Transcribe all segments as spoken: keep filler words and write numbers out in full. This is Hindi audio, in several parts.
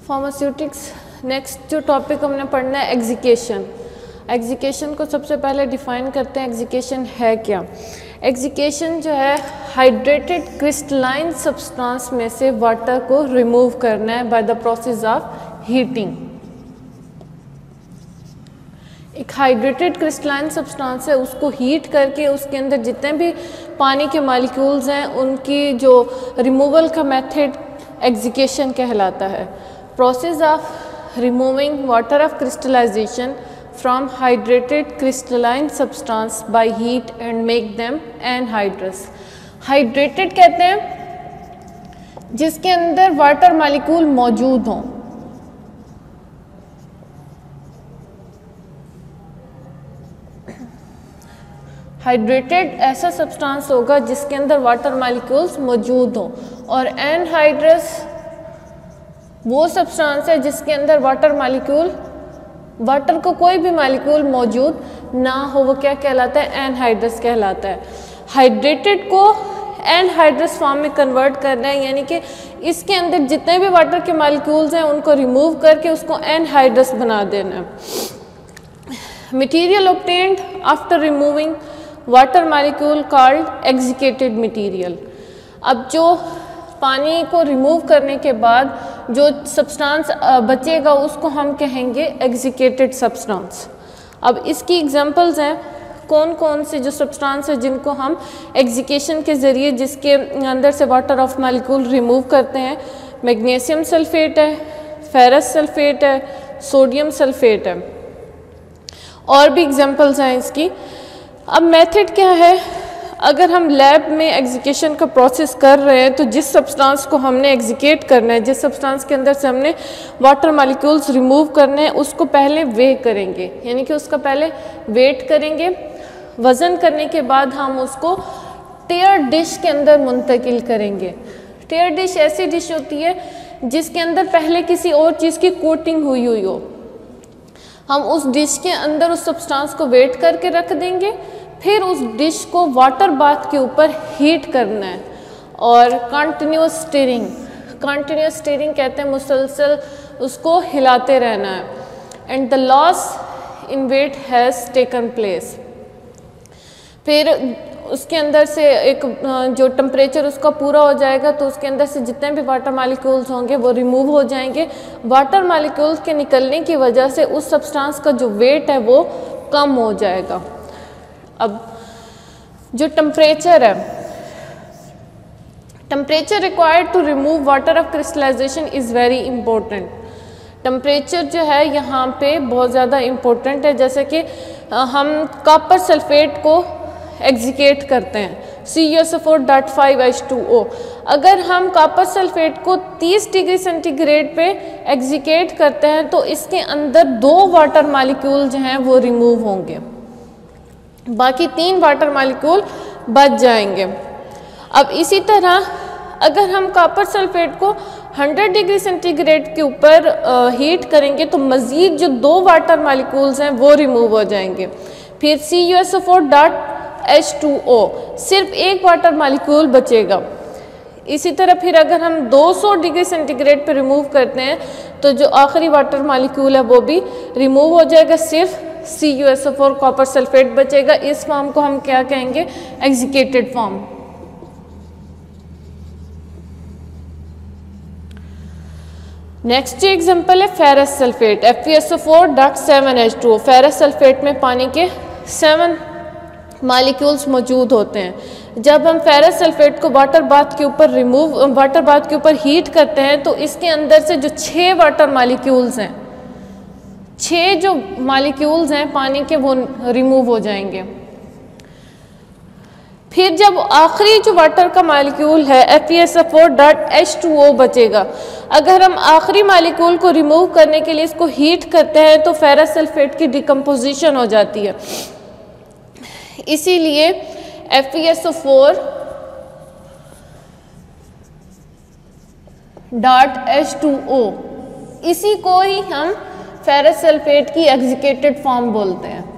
फार्मास्यूटिक्स। नेक्स्ट जो टॉपिक हमने पढ़ना है एग्जीकेशन। एग्जीकेशन को सबसे पहले डिफाइन करते हैं, एग्जीकेशन है क्या। एग्जीकेशन जो है हाइड्रेटेड क्रिस्टलाइन सब्सटेंस में से वाटर को रिमूव करना है by the process of heating. एक हाइड्रेटेड क्रिस्टलाइन सब्सटेंस है, उसको हीट करके उसके अंदर जितने भी पानी के मॉलिक्यूल्स हैं उनकी जो रिमूवल का मेथड एग्जीकेशन कहलाता है। Process of removing water of crystallization from hydrated crystalline substance by heat and make them anhydrous. Hydrated कहते हैं जिसके अंदर वाटर मॉलिक्यूल मौजूद हों। हाइड्रेटेड ऐसा सब्सटेंस होगा जिसके अंदर वाटर मॉलिक्यूल्स मौजूद हों, और एनहाइड्रस वो सब्सटेंस है जिसके अंदर वाटर मॉलिक्यूल वाटर को कोई भी मॉलिक्यूल मौजूद ना हो, वो क्या कहलाता है, एनहाइड्रस कहलाता है। हाइड्रेटेड को एनहाइड्रस फॉर्म में कन्वर्ट करना है, यानी कि इसके अंदर जितने भी वाटर के मॉलिक्यूल्स हैं उनको रिमूव करके उसको एनहाइड्रस बना देना है। Material obtained after removing water molecule called exsiccated material. अब जो पानी को रिमूव करने के बाद जो सब्सटेंस बचेगा उसको हम कहेंगे एग्जीकेटेड सब्सटेंस। अब इसकी एग्जांपल्स हैं कौन कौन से जो सब्सटेंस है जिनको हम एग्जीकेशन के ज़रिए जिसके अंदर से वाटर ऑफ मॉलिक्यूल रिमूव करते हैं। मैग्नीशियम सल्फेट है, फेरस सल्फेट है, सोडियम सल्फेट है, और भी एग्जांपल्स हैं इसकी। अब मेथड क्या है, अगर हम लैब में एग्जीकेशन का प्रोसेस कर रहे हैं तो जिस सब्सटेंस को हमने एग्जीकेट करना है, जिस सब्सटेंस के अंदर से हमने वाटर मॉलिक्यूल्स रिमूव करने हैं, उसको पहले वे करेंगे, यानी कि उसका पहले वेट करेंगे। वज़न करने के बाद हम उसको टेयर डिश के अंदर मुंतकिल करेंगे। टेयर डिश ऐसी डिश होती है जिसके अंदर पहले किसी और चीज़ की कोटिंग हुई हुई हो। हम उस डिश के अंदर उस सब्सटेंस को वेट करके रख देंगे, फिर उस डिश को वाटर बाथ के ऊपर हीट करना है और कंटिन्यूस स्टीरिंग कंटिन्यूस स्टीरिंग कहते हैं, मुसलसल उसको हिलाते रहना है। And the loss in weight has taken place. फिर उसके अंदर से एक जो टेम्परेचर उसका पूरा हो जाएगा तो उसके अंदर से जितने भी वाटर मॉलिक्यूल्स होंगे वो रिमूव हो जाएंगे। वाटर मॉलिक्यूल्स के निकलने की वजह से उस सब्सटेंस का जो वेट है वो कम हो जाएगा। अब जो टेम्परेचर है, temperature required to remove water of crystallization is very important. Temperature जो है यहाँ पे बहुत ज़्यादा इम्पोर्टेंट है। जैसे कि हम कॉपर सल्फेट को एग्जीकेट करते हैं C U S O four dot five H two O. अगर हम कॉपर सल्फेट को तीस डिग्री सेंटीग्रेड पे एग्जीकेट करते हैं तो इसके अंदर दो वाटर मॉलिक्यूल जो हैं वो रिमूव होंगे, बाकी तीन वाटर मॉलिक्यूल बच जाएंगे। अब इसी तरह अगर हम कॉपर सल्फेट को सौ डिग्री सेंटीग्रेड के ऊपर हीट करेंगे तो मज़ीद जो दो वाटर मॉलिक्यूल्स हैं वो रिमूव हो जाएंगे। फिर C U S O four dot H two O, सिर्फ एक वाटर मॉलिक्यूल बचेगा। इसी तरह फिर अगर हम दो सौ डिग्री सेंटीग्रेड पे रिमूव करते हैं तो जो आखिरी वाटर मॉलिक्यूल है वो भी रिमूव हो जाएगा, सिर्फ C U S O four copper sulphate बचेगा। इस फॉर्म को हम क्या कहेंगे, एग्जीकेटेड फॉर्म। नेक्स्ट एग्जांपल है ferrous sulphate, F E S O four dot seven H two O. Ferrous sulphate में पानी के सेवन मॉलिक्यूल्स मौजूद होते हैं। जब हम फेरस सल्फेट को वाटर बाथ के ऊपर रिमूव वाटर बाथ के ऊपर हीट करते हैं तो इसके अंदर से जो छः वाटर मॉलिक्यूल्स हैं, छः जो मॉलिक्यूल्स हैं पानी के, वो रिमूव हो जाएंगे। फिर जब आखिरी जो वाटर का मॉलिक्यूल है F E S O four dot H two O बचेगा। अगर हम आखिरी मॉलिक्यूल को रिमूव करने के लिए इसको हीट करते हैं तो फेरस सल्फेट की डिकम्पोजिशन हो जाती है। इसीलिए F E S O four dot H two O, इसी को ही हम फेरस सल्फेट की एग्जीकेटेड फॉर्म बोलते हैं।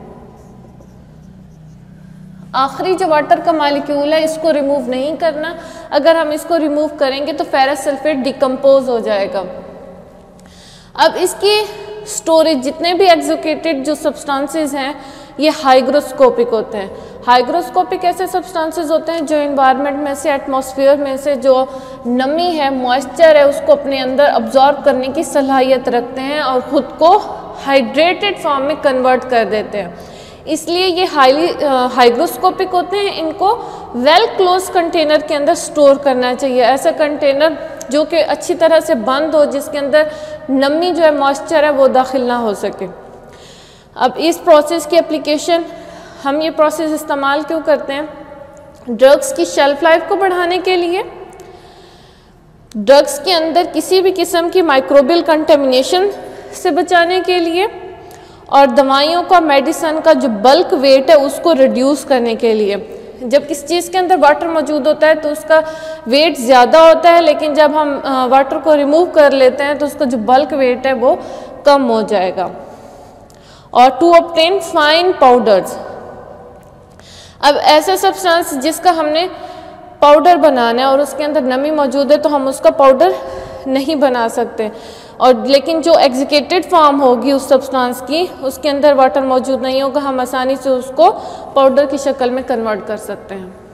आखिरी जो वाटर का मॉलिक्यूल है इसको रिमूव नहीं करना, अगर हम इसको रिमूव करेंगे तो फेरस सल्फेट डिकम्पोज हो जाएगा। अब इसकी स्टोरेज, जितने भी एग्जीक्यूटेड जो सब्सटेंसेस हैं ये हाइग्रोस्कोपिक होते हैं। हाइग्रोस्कोपिक ऐसे सब्सटेंसेस होते हैं जो एनवायरनमेंट में से, एटमॉस्फेयर में से जो नमी है, मॉइस्चर है, उसको अपने अंदर अब्जॉर्ब करने की सलाहियत रखते हैं और ख़ुद को हाइड्रेटेड फॉर्म में कन्वर्ट कर देते हैं, इसलिए ये हाईली हाइग्रोस्कोपिक होते हैं। इनको वेल क्लोज कंटेनर के अंदर स्टोर करना चाहिए, ऐसा कंटेनर जो कि अच्छी तरह से बंद हो, जिसके अंदर नमी जो है, मॉइस्चर है, वो दाखिल ना हो सके। अब इस प्रोसेस की एप्लीकेशन, हम ये प्रोसेस इस्तेमाल क्यों करते हैं? ड्रग्स की शेल्फ लाइफ को बढ़ाने के लिए, ड्रग्स के अंदर किसी भी किस्म की माइक्रोबियल कंटेमिनेशन से बचाने के लिए, और दवाइयों का, मेडिसिन का जो बल्क वेट है उसको रिड्यूस करने के लिए। जब किस चीज़ के अंदर वाटर मौजूद होता है तो उसका वेट ज़्यादा होता है, लेकिन जब हम वाटर को रिमूव कर लेते हैं तो उसका जो बल्क वेट है वो कम हो जाएगा। और टू ऑब्टेन फाइन पाउडर्स, अब ऐसे सब्सटेंस जिसका हमने पाउडर बनाना है और उसके अंदर नमी मौजूद है तो हम उसका पाउडर नहीं बना सकते, और लेकिन जो एग्जीक्यूटेड फॉर्म होगी उस सब्सटेंस की, उसके अंदर वाटर मौजूद नहीं होगा, हम आसानी से उसको पाउडर की शक्ल में कन्वर्ट कर सकते हैं।